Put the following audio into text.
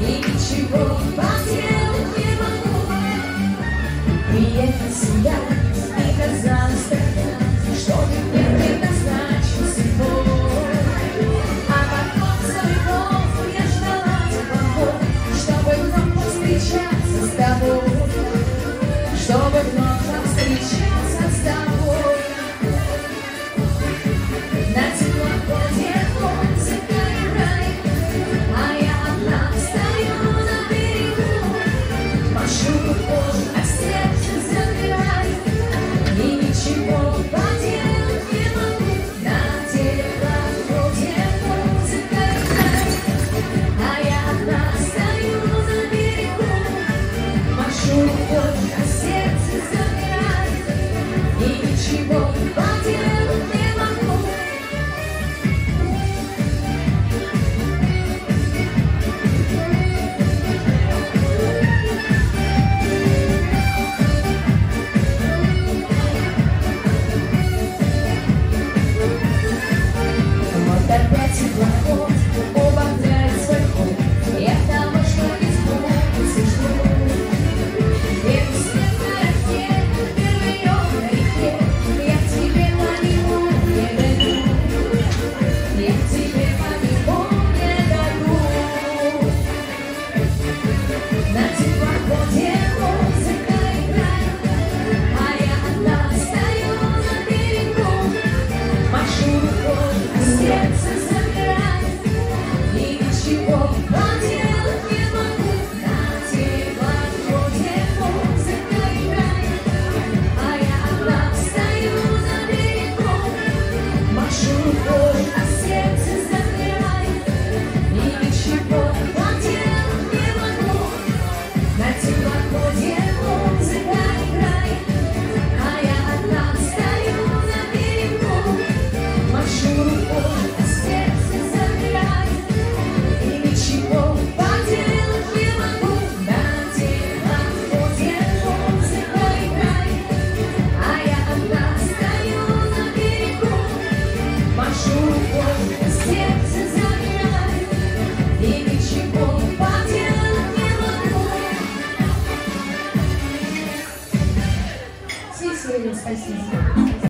и ничего поделать не могу. Приехал сюда, и казалось тогда, что ты мне предназначен судьбой. А потом за любовь я ждала тебя, чтобы вновь повстречаться с тобой, чтобы вновь встречаться с тобой. На теплоходе музыка играет, а я одна стою на берегу. Машу рукой, а сердце замирает, и ничего поделать не могу. На теплоходе музыка играет, а я одна стою на берегу. Машу рукой, а сердце замирает, и ничего поделать не могу. Вот опять теплоход убавляет свой ход. Я того, что не сбудется, жду. Первый свет на росе, первый лед на реке. Я к тебе по-нему не дойду. Я к тебе по-нему не дойду. На теплоходе музыка играет, а я одна стою на берегу. Машу рукой, а сердце замирает, и ничего поделать не могу. На теплоходе музыка играет, а я одна стою на берегу. Машу рукой, а сердце замирает, и ничего поделать не могу. На теплоходе музыка играет, а я одна стою на берегу. Машу рукой, а сердце замирает, и ничего поделать не могу. На теплоходе музыка играет, а я одна стою на берегу. Машу рукой, а сердце замирает, и ничего поделать не могу. Спасибо.